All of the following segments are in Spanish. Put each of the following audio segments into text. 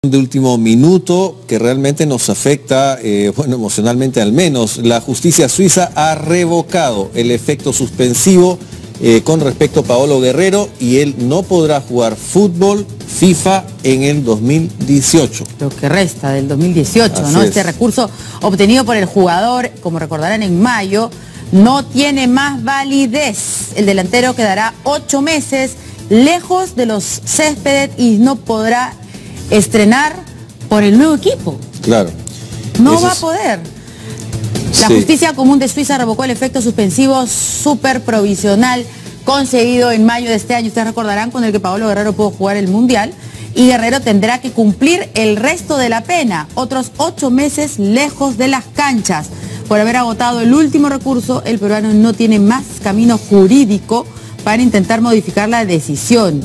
De último minuto que realmente nos afecta, bueno, emocionalmente al menos. La justicia suiza ha revocado el efecto suspensivo con respecto a Paolo Guerrero y él no podrá jugar fútbol FIFA en el 2018. Lo que resta del 2018, Así ¿no? es. Este recurso obtenido por el jugador, como recordarán en mayo, no tiene más validez. El delantero quedará 8 meses lejos de los céspedes y no podrá estrenar por el nuevo equipo. Claro. No va a poder. La Justicia Común de Suiza revocó el efecto suspensivo superprovisional conseguido en mayo de este año. Ustedes recordarán, con el que Paolo Guerrero pudo jugar el Mundial, y Guerrero tendrá que cumplir el resto de la pena, otros 8 meses lejos de las canchas. Por haber agotado el último recurso, el peruano no tiene más camino jurídico para intentar modificar la decisión.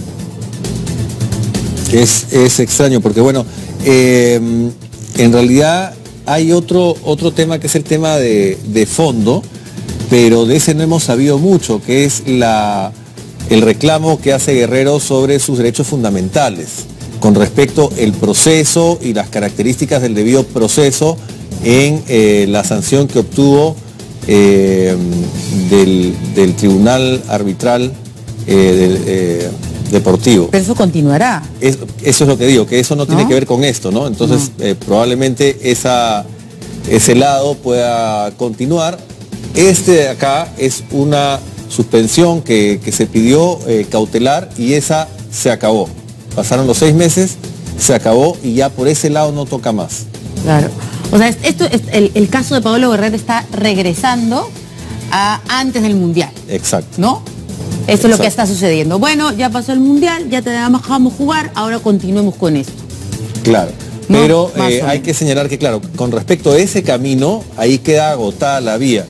Es extraño porque, bueno, en realidad hay otro tema que es el tema de fondo, pero de ese no hemos sabido mucho, que es el reclamo que hace Guerrero sobre sus derechos fundamentales, con respecto al proceso y las características del debido proceso en la sanción que obtuvo del Tribunal Arbitral Deportivo. Pero eso continuará. Eso es lo que digo, que eso no tiene que ver con esto, ¿no? Entonces, probablemente ese lado pueda continuar. Este de acá es una suspensión que se pidió cautelar y esa se acabó. Pasaron los 6 meses, se acabó y ya por ese lado no toca más. Claro. O sea, el caso de Paolo Guerrero está regresando a antes del Mundial. Exacto. ¿No? Eso es lo que está sucediendo. Bueno, ya pasó el Mundial, ya te dejamos jugar, ahora continuemos con esto. Claro. ¿No? Pero hay que señalar que, claro, con respecto a ese camino, ahí queda agotada la vía.